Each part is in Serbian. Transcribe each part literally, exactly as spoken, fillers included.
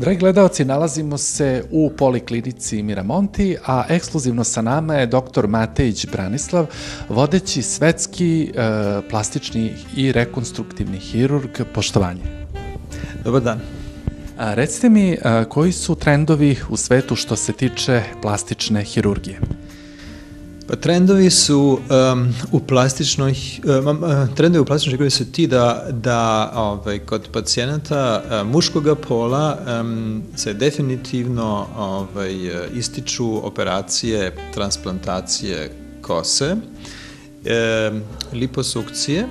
Dragi gledalci, nalazimo se u Poliklinici Miramonti, a ekskluzivno sa nama je doktor Matejić Branislav, vodeći svetski e, plastični i rekonstruktivni hirurg. Poštovanje. Dobar dan. A, recite mi, a, koji su trendovi u svetu što se tiče plastične hirurgije? Pa trendovi su um, u plastičnoj um, trendovi u plastičnoj hirurgiji su ti da da ovaj kod pacijenata um, muškog pola um, se definitivno ovaj ističu operacije transplantacije kose, um, liposukcije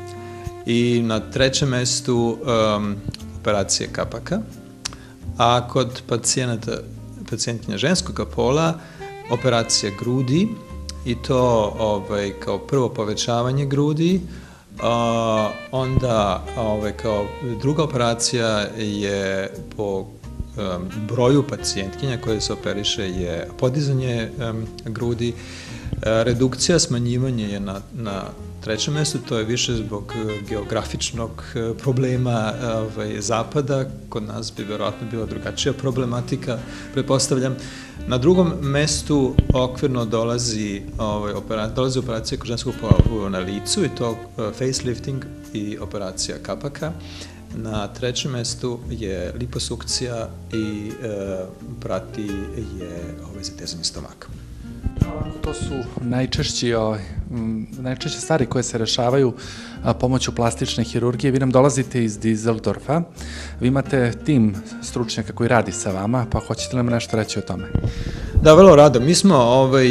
i na trećem mestu um, operacije kapaka, a kod pacijenata pacijentkinja ženskog pola operacija grudi, i to ovaj, kao prvo povećavanje grudi, a, onda ovaj, kao druga operacija je po um, broju pacijentkinja koje se operiše je podizanje um, grudi, a, redukcija, smanjivanje je na, na trećem mestu, to je više zbog geografičnog problema ovaj, zapada, kod nas bi verovatno bila drugačija problematika, pretpostavljam. Na drugom mestu okvirno dolazi, ovaj, operacija, dolazi operacija kod ženskog pola na licu, i to facelifting i operacija kapaka. Na trećem mestu je liposukcija i e, prati je ovaj, zatezanje stomaka. To su najčešći, ovaj, najčešće stvari koje se rešavaju a, pomoću plastične hirurgije. Vi nam dolazite iz Dizeldorfa, vi imate tim stručnjaka koji radi sa vama, pa hoćete li nam nešto reći o tome? Da, vrlo rado. Mi smo ovaj,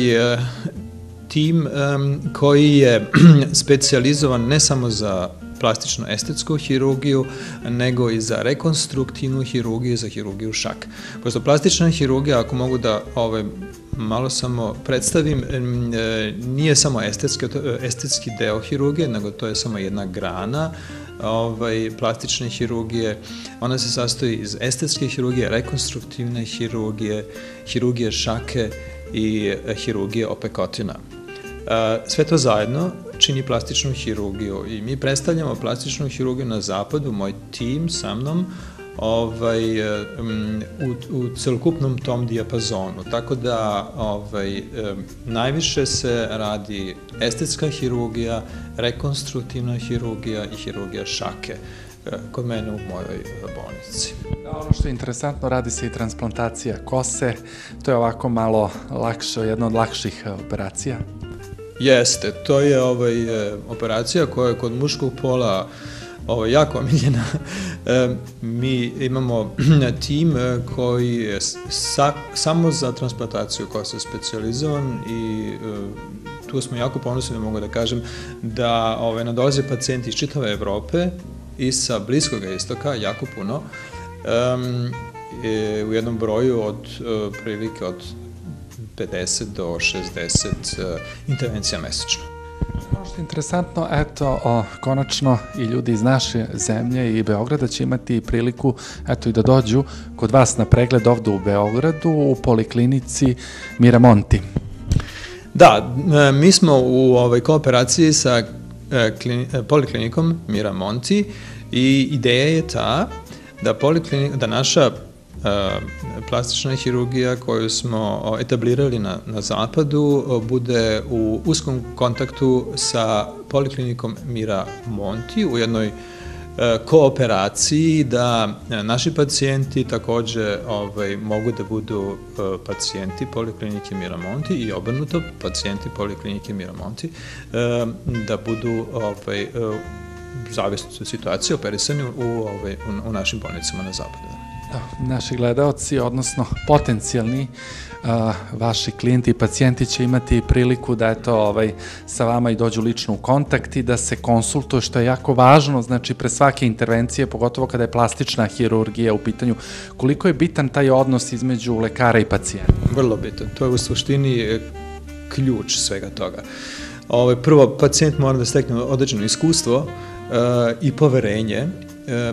tim um, koji je specijalizovan ne samo za plastično-estetsku hirurgiju, nego i za rekonstruktivnu hirurgiju, za hirurgiju šaka. Pošto plastična hirurgija, ako mogu da ovaj, malo samo predstavim, nije samo estetski, estetski deo hirurgije, nego to je samo jedna grana ovaj, plastične hirurgije. Ona se sastoji iz estetske hirurgije, rekonstruktivne hirurgije, hirurgije šake i hirurgije opekotina. Sve to zajedno čini plastičnu hirurgiju i mi predstavljamo plastičnu hirurgiju na zapadu, moj tim sa mnom, ovaj, u, u celokupnom tom dijapazonu. Tako da ovaj, najviše se radi estetska hirurgija, rekonstruktivna hirurgija i hirurgija šake kod mene u mojoj bolnici. Ono što je interesantno, radi se i transplantacija kose, to je ovako malo lakše, jedna od lakših operacija. Jeste, to je ovaj, operacija koja je kod muškog pola ovaj, jako omiljena. Mi imamo tim koji je sa, samo za transplantaciju kose specijalizovan i tu smo jako ponosni, da mogu da kažem, da ovaj, nadolaze pacijenti iz čitave Evrope i sa Bliskog istoka, jako puno, um, u jednom broju od uh, prilike od pedeset do šezdeset uh, intervencija mesečno. Ono što je interesantno, eto, o, konačno i ljudi iz naše zemlje i Beograda će imati priliku, eto, i da dođu kod vas na pregled ovde u Beogradu, u Poliklinici Miramonti. Da, mi smo u ovoj kooperaciji sa klini, Poliklinikom Miramonti i ideja je ta da, da naša Uh, plastična hirurgija koju smo etablirali na, na zapadu bude u uskom kontaktu sa Poliklinikom Miramonti u jednoj uh, kooperaciji, da naši pacijenti takođe ovaj, mogu da budu uh, pacijenti Poliklinike Miramonti i obrnuto pacijenti Poliklinike Miramonti uh, da budu ovaj, uh, zavisno od situacije operisani u, ovaj, u, u našim bolnicama na zapadu. Naši gledaoci, odnosno potencijalni uh, vaši klijenti i pacijenti će imati priliku da eto, ovaj, sa vama i dođu lično u kontakt i da se konsultuju, što je jako važno, znači pre svake intervencije, pogotovo kada je plastična hirurgija u pitanju, koliko je bitan taj odnos između lekara i pacijenta? Vrlo bitan, to je u suštini ključ svega toga. Ovaj, prvo, pacijent mora da stekne određeno iskustvo uh, i poverenje uh,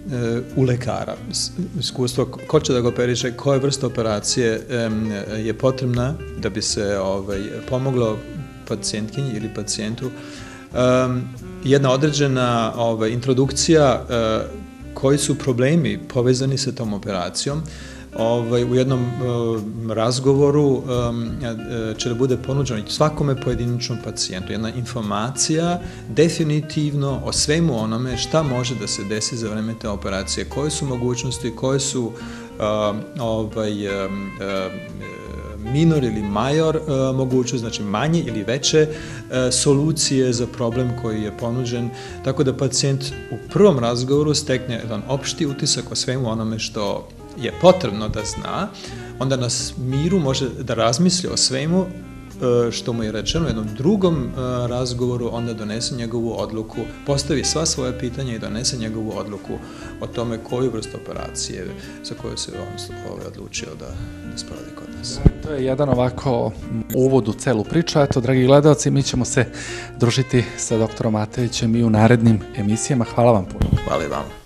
u lekara. Iskustvo ko će da ga operiše, koja vrsta operacije je potrebna da bi se ovaj, pomoglo pacijentkinji ili pacijentu. Jedna određena ovaj, introdukcija koji su problemi povezani sa tom operacijom. Ovaj, u jednom uh, razgovoru um, će da bude ponuđeno svakome pojedinačnom pacijentu jedna informacija definitivno o svemu onome šta može da se desi za vreme te operacije, koje su mogućnosti, koje su uh, ovaj, uh, minor ili major uh, mogućnost, znači manje ili veće uh, solucije za problem koji je ponuđen, tako da pacijent u prvom razgovoru stekne jedan opšti utisak o svemu onome što je potrebno da zna, onda na miru može da razmisli o svemu što mu je rečeno u jednom drugom razgovoru, onda donese njegovu odluku, postavi sva svoja pitanja i donese njegovu odluku o tome koju vrstu operacije za koju se on odlučio da, da sprovodi kod nas. To je jedan ovako uvod u celu priču. Eto, dragi gledalci, mi ćemo se družiti sa doktorom Matejićem i u narednim emisijama. Hvala vam puno. Hvala i vam.